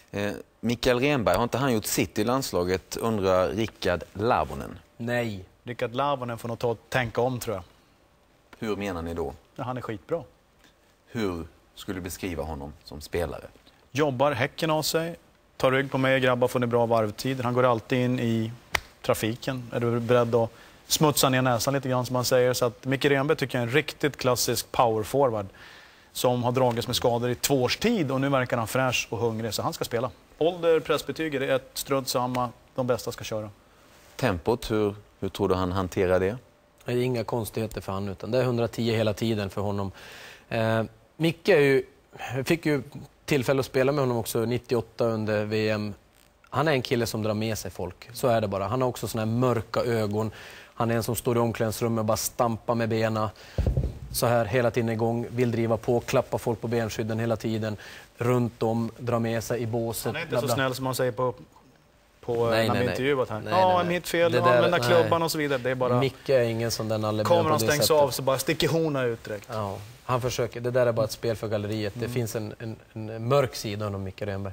Mikael Renberg, har inte han gjort sitt i landslaget, undrar Rickard Lavonen. Nej. Rickard Lavonen får nog tänka om, tror jag. Hur menar ni då? Ja, han är skitbra. Hur skulle du beskriva honom som spelare? Jobbar häcken av sig. Tar rygg på mig, grabbar, får ni bra varvtid. Han går alltid in i trafiken. Är du beredd att smutsa ner näsan lite grann, som man säger. Så att Micke Renberg tycker jag är en riktigt klassisk powerforward som har dragits med skador i 2 års tid, och nu verkar han fräsch och hungrig, så han ska spela. Ålder, pressbetyger, det är ett strunt samma. De bästa ska köra. Tempot, hur tror du han hanterar det? Det är inga konstigheter för han, utan det är 110 hela tiden för honom. Micke fick ju tillfälle att spela med honom också 98 under VM. Han är en kille som drar med sig folk, så är det bara. Han har också såna här mörka ögon. Han är en som står i omklädningsrummet och bara stampar med benen så här hela tiden igång, vill driva på, klappa folk på benskydden hela tiden, runt om, dra med sig i båset. Han är inte så snäll som man säger på nej, när vi intervjuat här. Nej. Mitt fel, använda klubban och så vidare. Det är bara... Micke är ingen som den alla. Kameran stängs av så bara sticker hona ut direkt. Ja, han försöker. Det där är bara ett spel för galleriet. Det finns en mörk sida av Micke Renberg.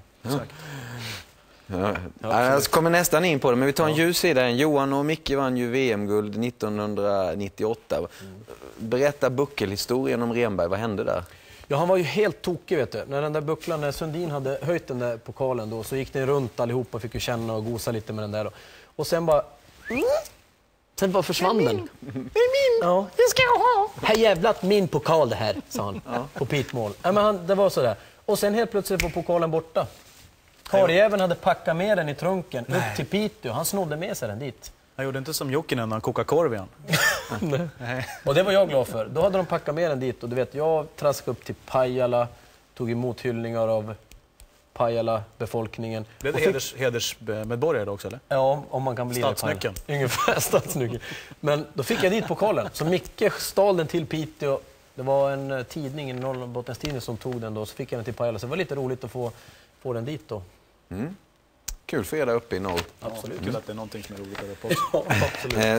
Ja. Jag kommer nästan in på det, men vi tar en ljus sida. Johan och Micke vann ju VM-guld 1998. Berätta buckelhistorien om Renberg. Vad hände där? Ja, han var ju helt tokig, vet du. När den där bucklan, när Sundin hade höjt den där pokalen då, så gick den runt allihopa, fick ju känna och gosa lite med den där då. Och sen bara... Sen bara försvann den. Det är min! Ja. Det ska jag ha! Här jävlat min pokal det här, sa han på pitmål. Ja, men det var så där. Och sen helt plötsligt var pokalen borta. Karjäveln hade packat med den i trunken upp till Piteå. Han snodde med sig den dit. Han gjorde inte som Jokinen när han kokade korv igen. Nej. Och det var jag glad för. Då hade de packat med den dit. Och du vet, jag traskade upp till Pajala. Tog emot hyllningar av Pajala-befolkningen. Blev det hedersmedborgare också, eller? Ja, om man kan bli stadsnyckeln. Ungefär stadsnyckeln. Men då fick jag dit pokalen. Så Micke stal den till Piteå. Det var en tidning, en Norrbottenstidning som tog den då. Så fick jag den till Pajala. Så det var lite roligt att få den dit då. Kul för er där uppe i norr. Absolut. Kul att det är någonting som är roligt där uppe också. Ja, absolut.